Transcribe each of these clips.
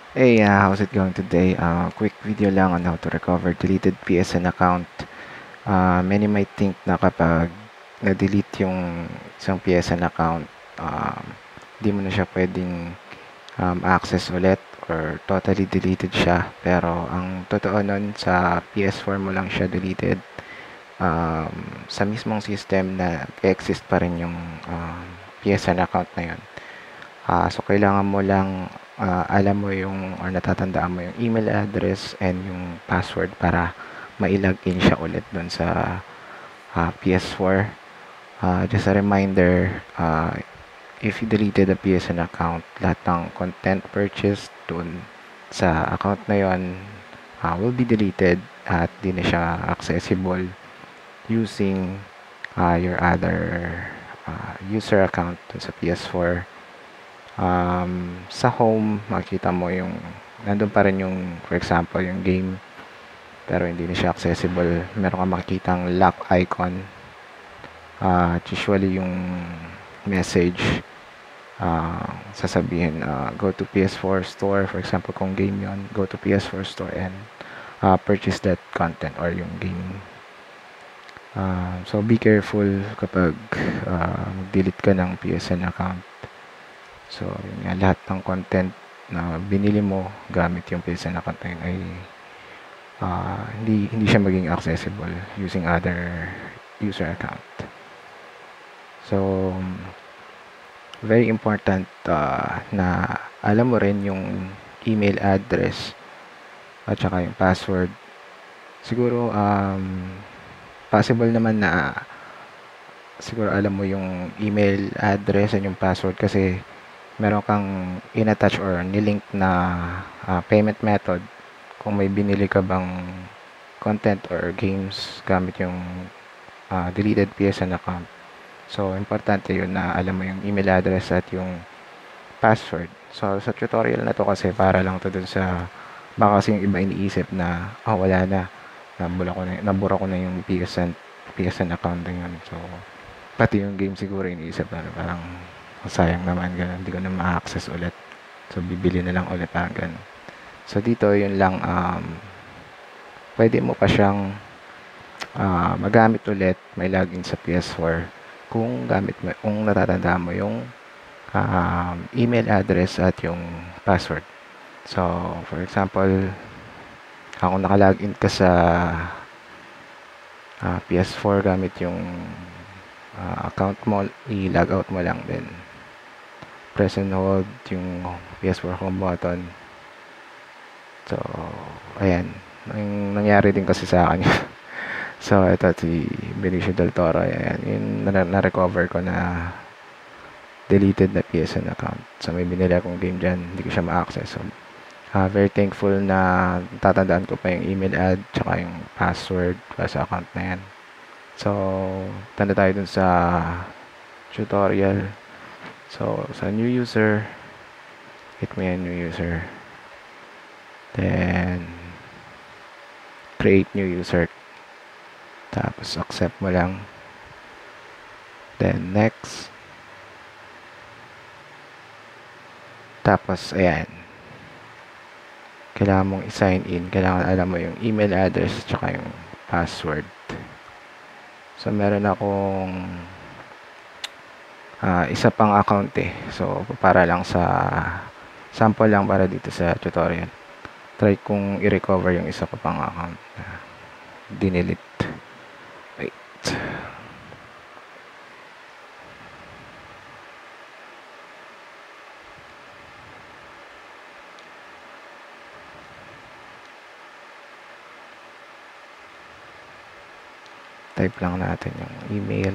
Hey, how's it going today? Quick video lang on how to recover deleted PSN account. Many might think na kapag na-delete yung isang PSN account, di mo na siya pwedeng access ulit or totally deleted siya. Pero ang totoo nun, sa PS4 mo lang siya deleted. Sa mismong system na exist pa rin yung PSN account na yun. So, kailangan mo lang alam mo yung or natatandaan mo yung email address and yung password para mailagin siya ulit dun sa PS4. Just a reminder, if you deleted the PSN account, lahat ng content purchased dun sa account na yon will be deleted at di na siya accessible using your other user account dun sa PS4. Sa home, makikita mo yung nandun pa rin yung, for example, yung game, pero hindi na siya accessible. Meron kang makikitang lock icon. Usually yung message, sasabihin, go to PS4 store, for example, kung game yon, go to PS4 store and purchase that content or yung game. So be careful kapag mag-delete ka ng PSN account. So, yun nga, lahat ng content na binili mo gamit yung PSN account na yun ay hindi siya maging accessible using other user account. So, very important na alam mo rin yung email address at saka yung password. Siguro, possible naman na siguro alam mo yung email address and yung password kasi meron kang in-attach or nilink na payment method kung may binili ka bang content or games gamit yung deleted PSN account. So, importante yun na alam mo yung email address at yung password. So, sa tutorial na to kasi para lang to dun sa baka kasi yung iba iniisip na wala na. Nabura ko na yung PSN account na yun. So, pati yung game siguro iniisip na parang sayang naman ganun, hindi ko na ma-access ulit. So, bibili na lang ulit parang ganun. So, dito yun lang, pwede mo pa siyang magamit ulit, may login sa PS4 kung kung natatandaan mo yung email address at yung password. So, for example, kung nakalagin ka sa PS4 gamit yung account mo, i-log out mo lang din. Press and hold yung PS4 home button. So, ayan. Yung nangyari din kasi sa akin. So, ito si Benicio del Toro. Ayan. Yung na-recover ko na deleted na PSN account. So, may binili akong game dyan. Hindi ko siya ma-access. So, very thankful na tatandaan ko pa yung email ad tsaka yung password para sa account na yan. So, tanda tayo dun sa tutorial. So, sa new user, hit mo yan, new user. Then, create new user. Tapos, accept mo lang. Then, next. Tapos, ayan. Kailangan mong i-sign in. Kailangan alam mo yung email address tsaka yung password. So, meron akong isa pang account eh. So, para lang sa sample lang para dito sa tutorial. Try kong i-recover yung isa ko pang account na dinilit. Wait. Type lang natin yung email.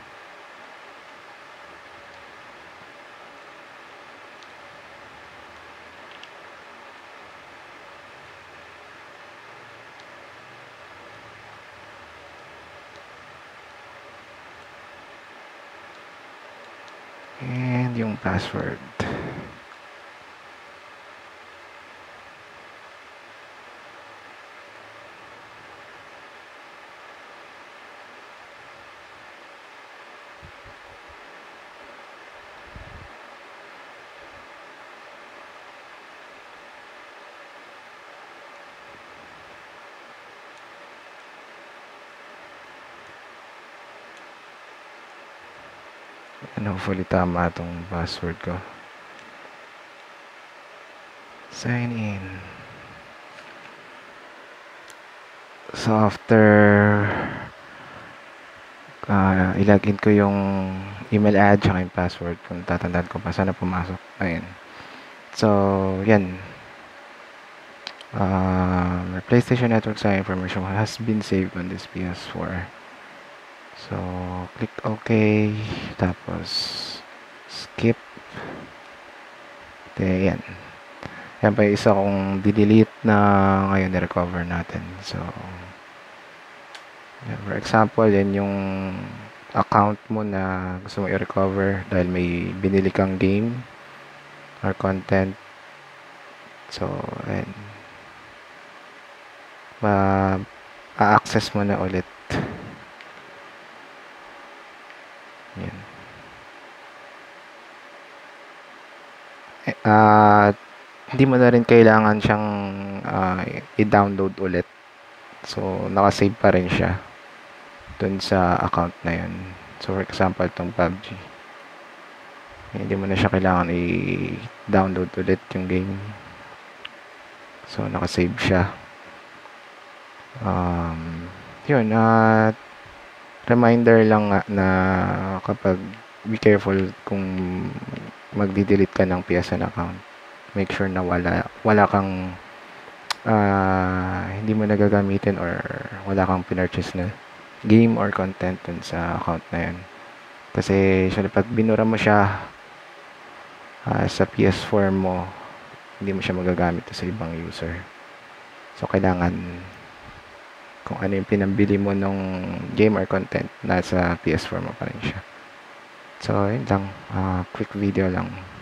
And yung password. And hopefully tama itong password ko. Sign in. So after ilagin ko yung email ad tsaka yung password kung tatandaan ko pa, sana pumasok. Ayun. So, yan. My PlayStation Network sign information has been saved on this PS4. So, click OK. Tapos, skip. Yan. Yan pa yung isa kong delete na ngayon na-recover natin. So, yan. For example, yan yung account mo na gusto mo i-recover dahil may binili kang game or content. So, and ma-access mo na ulit. Yan. Hindi mo na rin kailangan siyang i-download ulit. So, nakasave pa rin siya dun sa account na yun. So, for example, itong PUBG. Hindi mo na siya kailangan i-download ulit yung game. So, nakasave siya. Yun, reminder lang nga na kapag be careful kung magdi-delete ka ng PSN account. Make sure na wala kang hindi mo nagagamitin or wala kang pinurchase na game or content dun sa account na yun. Kasi syempre pag binura mo siya sa PS4 mo, hindi mo siya magagamit sa ibang user. So kailangan kung ano yung pinambili mo nung game or content, nasa PS4 mo pa rin siya. So, yun lang. Quick video lang.